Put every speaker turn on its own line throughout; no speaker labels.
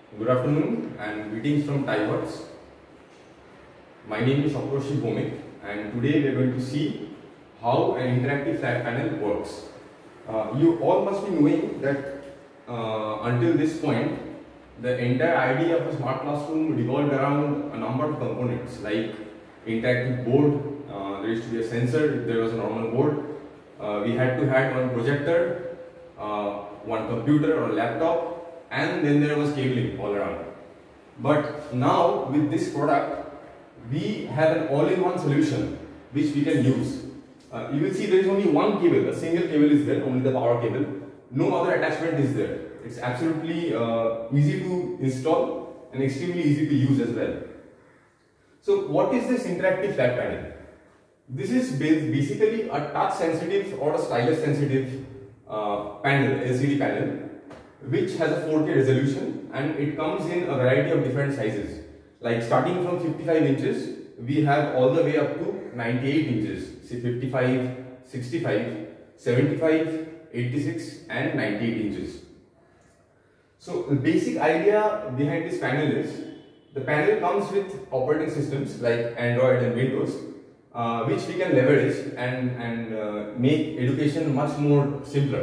Good afternoon and greetings from TiWorks. My name is Saptarshi Bhomik and today we are going to see how an interactive flat panel works. You all must be knowing that until this point the entire idea of a smart classroom revolved around a number of components like interactive board, there used to be a sensor if there was a normal board, we had to have one projector, one computer or laptop, and then there was cabling all around. But now with this product we have an all-in-one solution which we can use. You will see there is only one cable, a single cable is there, only the power cable. No other attachment is there. It's absolutely easy to install and extremely easy to use as well. So what is this interactive flat panel? This is basically a touch sensitive or a stylus sensitive panel, LCD panel, which has a 4K resolution and it comes in a variety of different sizes. Like starting from 55 inches, we have all the way up to 98 inches. See 55, 65, 75, 86 and 98 inches. So the basic idea behind this panel is, the panel comes with operating systems like Android and Windows, which we can leverage and make education much more simpler.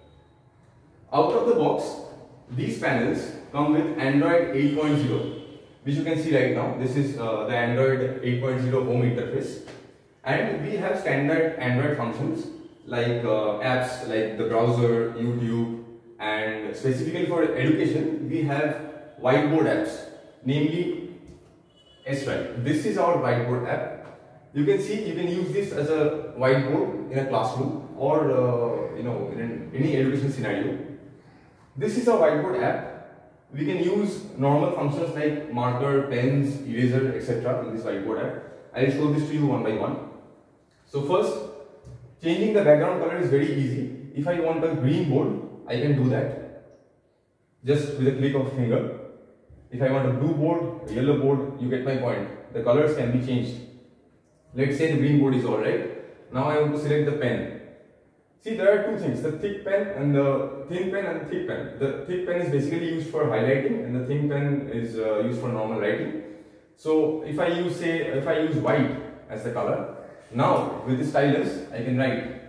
Out of the box, these panels come with Android 8.0, which you can see right now. This is the Android 8.0 home interface, and we have standard Android functions like apps like the browser, YouTube, and specifically for education we have whiteboard apps, namely S-Write. This is our whiteboard app. You can see you can use this as a whiteboard in a classroom or in any education scenario. This is a whiteboard app. We can use normal functions like marker, pens, eraser, etc. in this whiteboard app. I will show this to you one by one. So first, changing the background color is very easy. If I want a green board, I can do that just with a click of a finger. If I want a blue board, a yellow board, you get my point. The colors can be changed. Let's say the green board is alright. Now I want to select the pen. See, there are two things, the thick pen and the thin pen and thick pen. The thick pen is basically used for highlighting and the thin pen is used for normal writing. So if I use white as the color, now with the stylus I can write.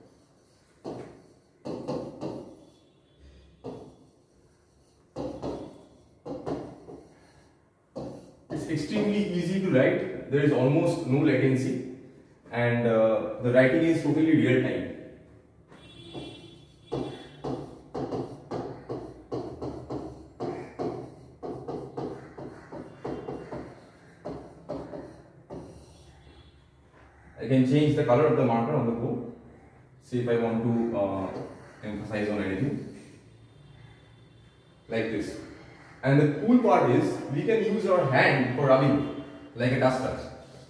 It's extremely easy to write, there is almost no latency, and the writing is totally real time. I can change the color of the marker on the go. See if I want to emphasize on anything, like this. And the cool part is we can use our hand for rubbing like a duster.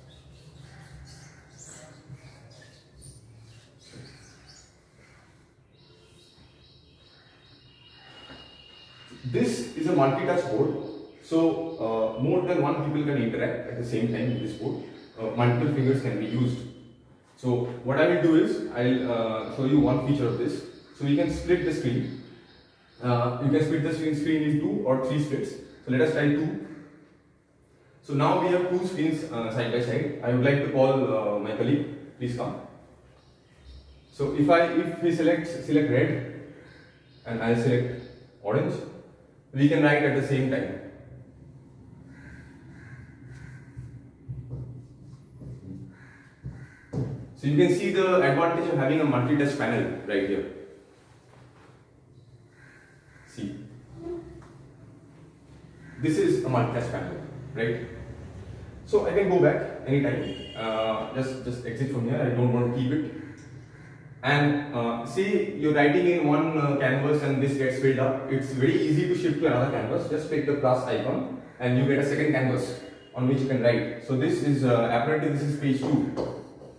This is a multi-touch board, so more than one people can interact at the same time with this board. Multiple fingers can be used. So what I will do is I'll show you one feature of this. So you can split the screen. You can split the screen in 2 or 3 splits. So let us try 2. So now we have 2 screens side by side. I would like to call my colleague. Please come. So if we select red and I'll select orange, we can write at the same time. So you can see the advantage of having a multi-touch panel right here. See, this is a multi-touch panel, right? So I can go back anytime. Just exit from here. I don't want to keep it. And see, you're writing in one canvas and this gets filled up. It's very easy to shift to another canvas. Just click the plus icon and you get a second canvas on which you can write. So this is apparently this is page 2.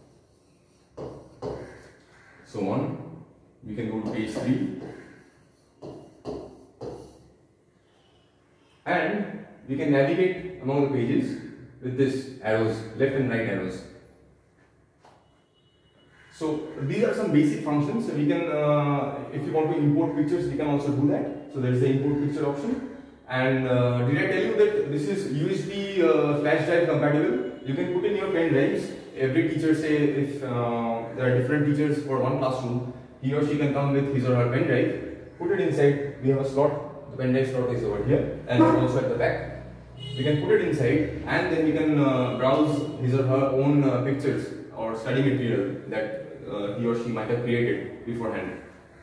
So on, we can go to page 3 and we can navigate among the pages with this arrows, left and right arrows. So these are some basic functions. So we can, if you want to import pictures, we can also do that. So there is the import picture option, And did I tell you that this is USB flash drive compatible? You can put in your pen drives. Every teacher, say if there are different teachers for one classroom, he or she can come with his or her pen drive, put it inside. We have a slot, the pen drive slot is over here and also at the back. We can put it inside and then we can browse his or her own pictures or study material that he or she might have created beforehand.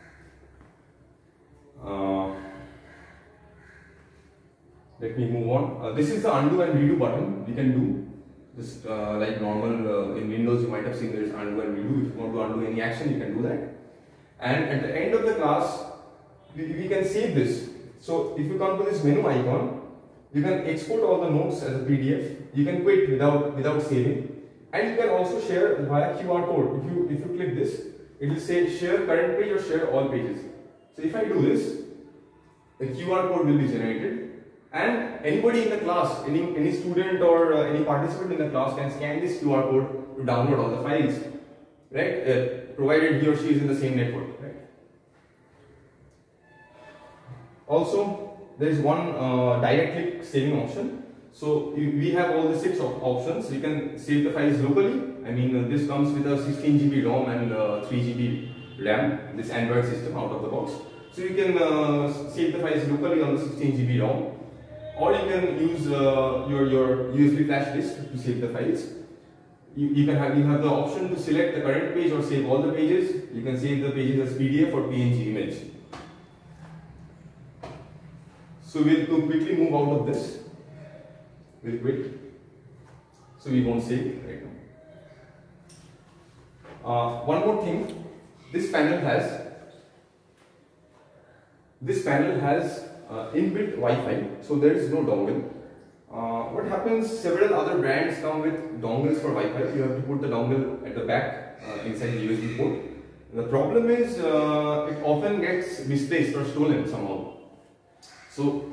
Let me move on. This is the undo and redo button. We can do just like normal in Windows. You might have seen there is undo and redo. If you want to undo any action, you can do that. And at the end of the class, we can save this. So if you come to this menu icon, you can export all the notes as a PDF. You can quit without saving, and you can also share via QR code. If you click this, it will say share current page or share all pages. So if I do this, the QR code will be generated, and anybody in the class, any student or any participant in the class can scan this QR code to download all the files, right? Provided he or she is in the same network, right? Also, there is one direct click saving option. So we have all the 6 options. You can save the files locally. I mean, this comes with a 16 GB ROM and 3 GB RAM. This Android system out of the box. So you can save the files locally on the 16 GB ROM, or you can use your USB flash disk to save the files. You have the option to select the current page or save all the pages. You can save the pages as PDF or PNG image. So we'll quickly move out of this. We'll quit. So we won't save right now. One more thing. This panel has inbuilt Wi-Fi. So there is no dongle. What happens? Several other brands come with dongles for Wi-Fi. You have to put the dongle at the back inside the USB port. The problem is it often gets misplaced or stolen somehow. So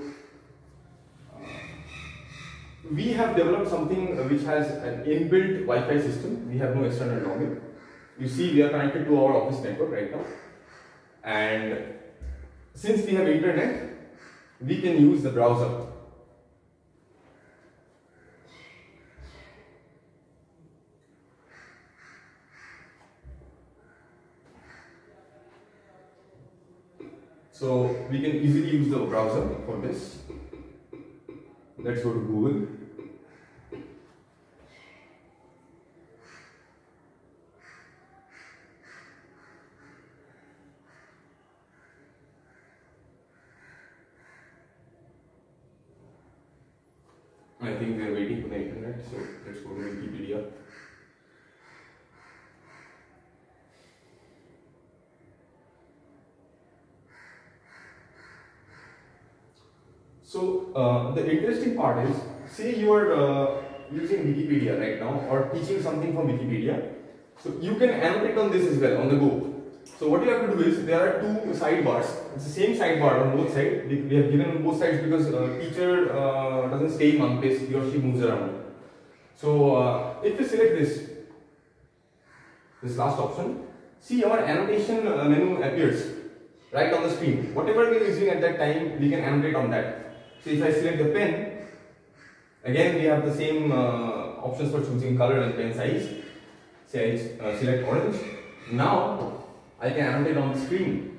we have developed something which has an inbuilt Wi-Fi system. We have no external dongle. You see, we are connected to our office network right now, and since we have internet, we can use the browser. So we can easily use the browser for this. Let's go to Google. I think we are waiting for the internet, so let's go to Wikipedia. So the interesting part is, say you are using Wikipedia right now or teaching something from Wikipedia. So you can annotate on this as well on the go. So what you have to do is, there are 2 sidebars. It's the same sidebar on both sides. We have given on both sides because teacher doesn't stay in one place, he or she moves around. So if we select this last option, see our annotation menu appears right on the screen. Whatever we are using at that time, we can annotate on that. So if I select the pen, again we have the same options for choosing color and pen size. Say I select orange. Now I can annotate on the screen.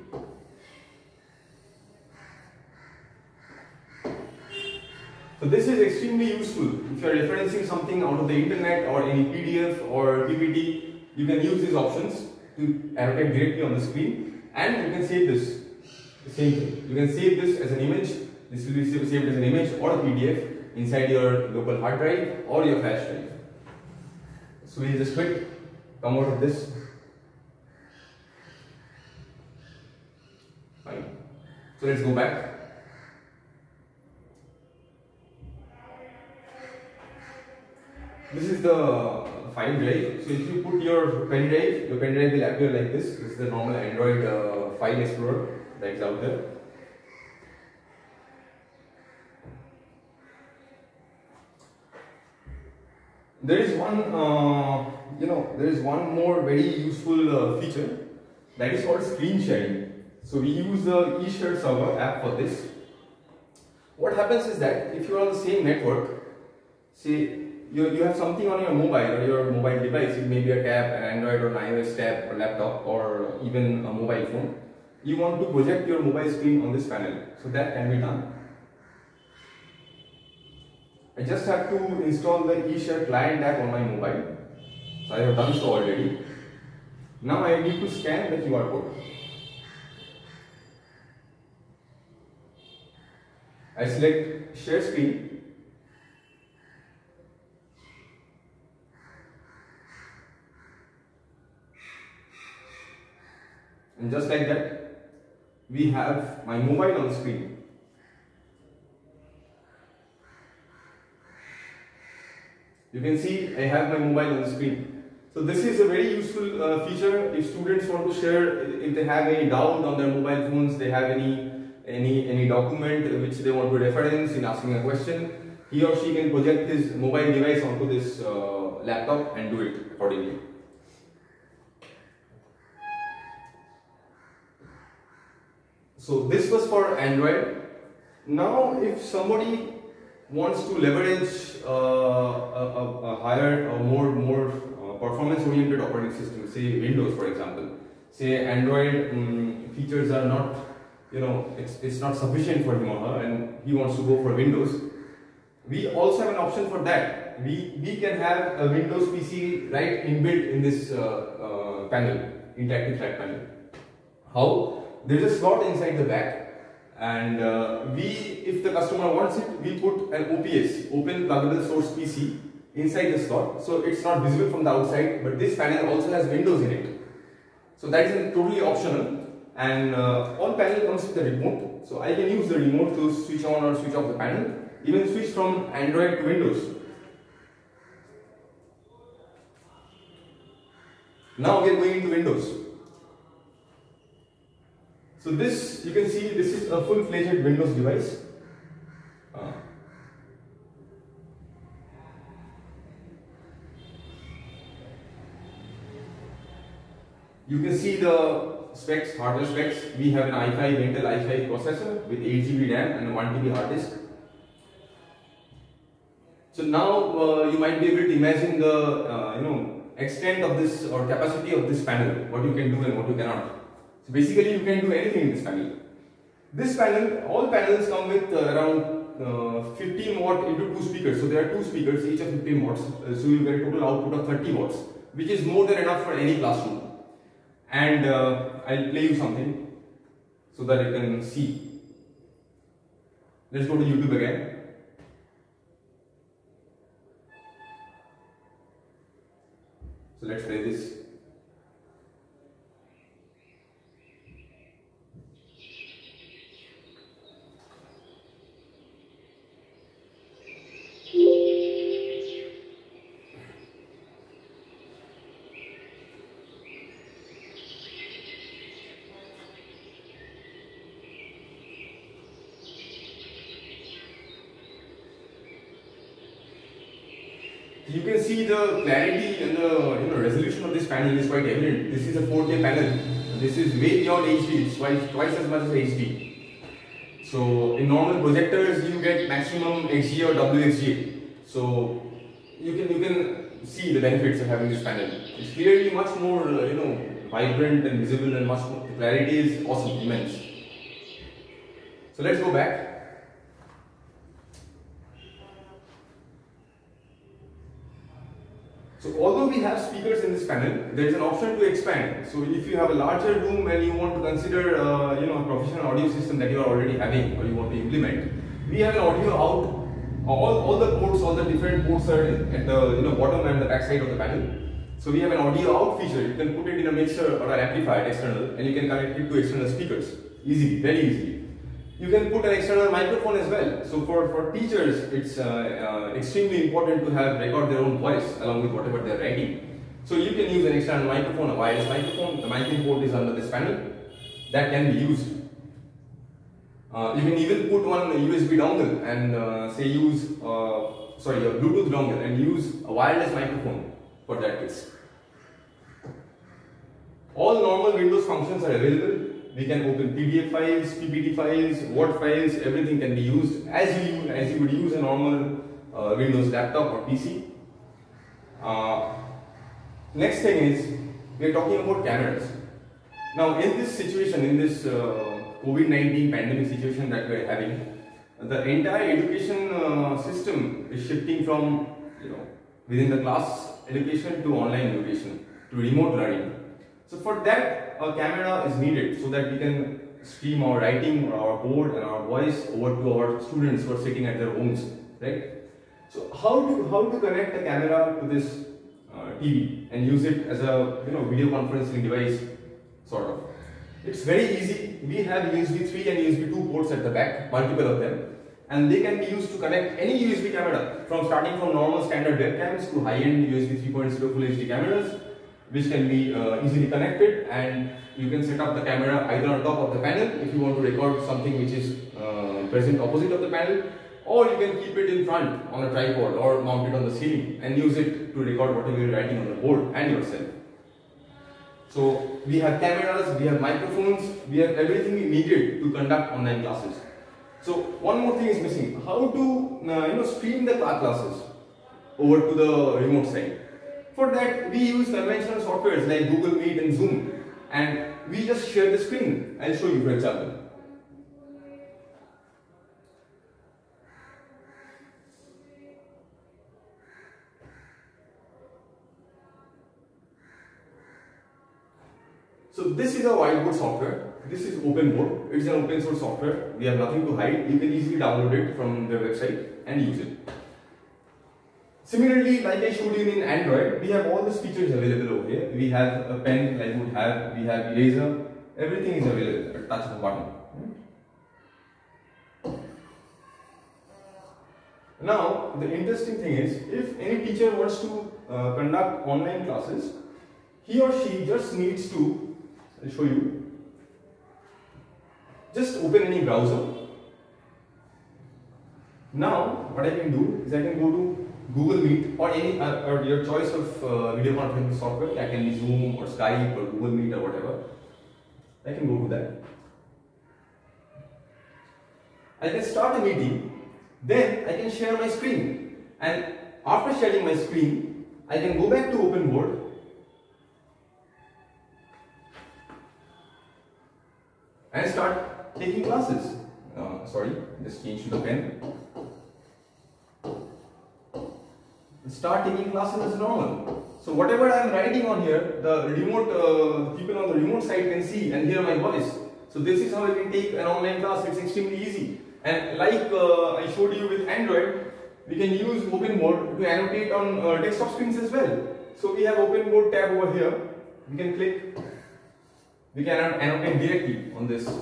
So this is extremely useful. If you are referencing something out of the internet or any PDF or PPT, you can use these options to annotate directly on the screen, and you can save this. The same thing. You can save this as an image. This will be saved as an image or a PDF inside your local hard drive or your flash drive. So we'll just quit, come out of this. Fine. So let's go back. This is the file drive. So if you put your pen drive will appear like this. This is the normal Android file explorer that is out there. There is one more very useful feature that is called screen sharing. So we use the eShare server app for this. what happens is that if you are on the same network, say you have something on your mobile or your mobile device, it may be a tab, an Android or an iOS tab or laptop or even a mobile phone, you want to project your mobile screen on this panel. So that can be done. I just have to install the eShare client app on my mobile. So I have done so already. Now I need to scan the QR code. I select share screen. And just like that, we have my mobile on the screen. You can see I have my mobile on the screen. So this is a very useful feature if students want to share, if they have any doubt on their mobile phones, they have any document which they want to reference in asking a question, he or she can project his mobile device onto this laptop and do it accordingly. So this was for Android. Now if somebody wants to leverage a higher or more performance oriented operating system, say Windows for example, say Android features are not, it's not sufficient for him or her and he wants to go for Windows, we also have an option for that. We can have a Windows PC right inbuilt in this panel, interactive flat panel. How? There is a slot inside the back, and if the customer wants it, we put an OPS, Open Pluggable Source PC, inside the slot, so it's not visible from the outside, but this panel also has Windows in it. So that is totally optional, and all panel comes with a remote, so I can use the remote to switch on or switch off the panel, even switch from Android to Windows. Now we are going into Windows. So this, you can see, this is a full-fledged Windows device. You can see the specs, hardware specs. We have an i5, Intel i5 processor with 8 GB RAM and 1 TB hard disk. So now you might be able to imagine the extent of this or capacity of this panel, what you can do and what you cannot. So basically you can do anything in this panel. This panel, all panels come with around 15 watt into 2 speakers. So there are 2 speakers, each of 15 watts. So you get a total output of 30 watts, which is more than enough for any classroom. And I'll play you something so that you can see. Let's go to YouTube again. So let's play this. You can see the clarity and the resolution of this panel is quite evident. This is a 4K panel. This is way beyond HD. It's twice as much as HD. So in normal projectors, you get maximum XGA or WXGA. So you can see the benefits of having this panel. It's clearly much more vibrant and visible, and much more, the clarity is awesome, immense. So let's go back. So although we have speakers in this panel, there is an option to expand. So if you have a larger room and you want to consider a professional audio system that you are already having or you want to implement, we have an audio out. All the ports, all the different ports are at the bottom and the back side of the panel. So we have an audio out feature. You can put it in a mixer or an amplifier external, and you can connect it to external speakers easily, very easily. You can put an external microphone as well. So for teachers, it's extremely important to record their own voice along with whatever they're writing. So you can use an external microphone, a wireless microphone. The mic port is under this panel. That can be used. You can even put one USB dongle and say use a Bluetooth dongle and use a wireless microphone for that case. All normal Windows functions are available. We can open PDF files, PPT files, Word files, everything can be used as you would use a normal Windows laptop or PC. Next thing is, we are talking about cameras. Now in this situation, in this COVID-19 pandemic situation that we are having, the entire education system is shifting from within the class education to online education, to remote learning. So for that, a camera is needed so that we can stream our writing or our board and our voice over to our students who are sitting at their homes, right? So how to connect the camera to this TV and use it as a video conferencing device, sort of. It's very easy. We have USB 3 and USB 2 ports at the back, multiple of them, and they can be used to connect any USB camera, starting from normal standard webcams to high-end USB 3.0 Full HD cameras, which can be easily connected, and you can set up the camera either on top of the panel if you want to record something which is present opposite of the panel, or you can keep it in front on a tripod or mount it on the ceiling and use it to record whatever you're writing on the board and yourself. So we have cameras, we have microphones, we have everything we needed to conduct online classes. So one more thing is missing: how to stream the classes over to the remote side. For that, we use conventional softwares like Google Meet and Zoom, and we just share the screen. I'll show you, for example. So this is a whiteboard software. This is OpenBoard. It's an open source software. We have nothing to hide. You can easily download it from their website and use it. Similarly, like I showed you in Android, we have all these features available over here. We have a pen like you would have, we have eraser, everything is available at a touch of a button. Now, the interesting thing is, if any teacher wants to conduct online classes, he or she just needs to, I'll show you, just open any browser. Now, what I can do is I can go to Google Meet or any or your choice of video conferencing software. That can be Zoom or Skype or Google Meet or whatever. I can go to that. I can start a meeting. Then I can share my screen. And after sharing my screen, I can go back to OpenBoard and start taking classes. Sorry, just change to the pen. Start taking classes as normal. So whatever I am writing on here, the remote people on the remote side can see and hear my voice. So this is how I can take an online class. It's extremely easy. And like I showed you with Android, we can use OpenBoard to annotate on desktop screens as well. So we have OpenBoard tab over here. We can click. We can annotate directly on this.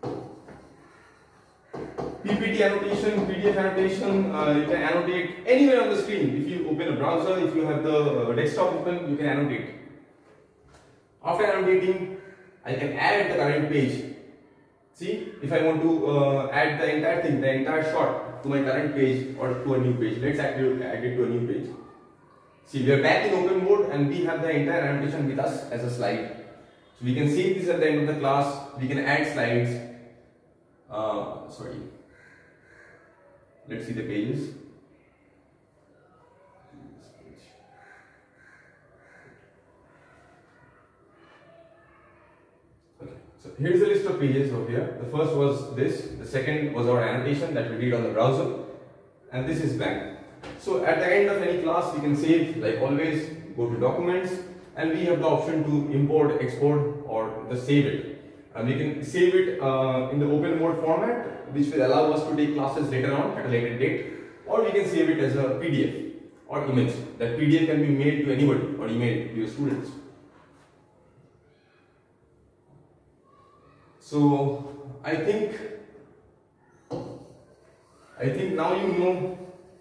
PPT annotation, PDF annotation, you can annotate anywhere on the screen. If you open a browser, if you have the desktop open, you can annotate. After annotating, I can add the current page. See, if I want to add the entire thing, the entire shot to my current page or to a new page, let's add it to a new page. See, we are back in OpenBoard and we have the entire annotation with us as a slide. So we can save this at the end of the class. We can add slides. Sorry. Let's see the pages. Okay, so here's the list of pages over here. The first was this, the second was our annotation that we did on the browser, and this is blank. So at the end of any class, we can save, like always, go to documents, and we have the option to import, export, or just save it. And we can save it in the OpenBoard format, which will allow us to take classes later on at a later date, or we can save it as a PDF or image. That PDF can be mailed to anybody or emailed to your students. So I think now you know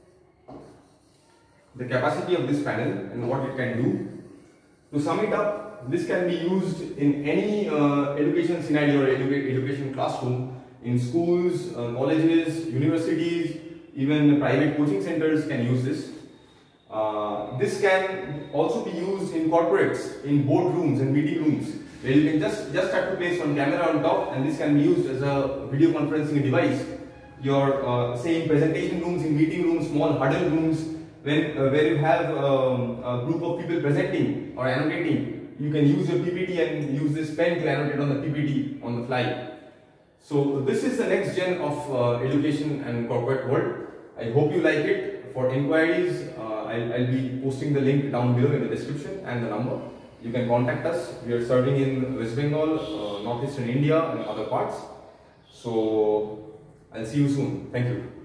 the capacity of this panel and what it can do. To sum it up, this can be used in any education scenario or education classroom, in schools, colleges, universities, even private coaching centers can use this. This can also be used in corporates, in boardrooms and meeting rooms. where you can just have to place one camera on top, and this can be used as a video conferencing device. Your say in presentation rooms, in meeting rooms, small huddle rooms, when where you have a group of people presenting or annotating, you can use your PPT and use this pen to annotate on the PPT on the fly. So this is the next gen of education and corporate world. I hope you like it. For inquiries, I'll be posting the link down below in the description and the number. You can contact us. We are serving in West Bengal, northeastern India and other parts. So I'll see you soon. Thank you.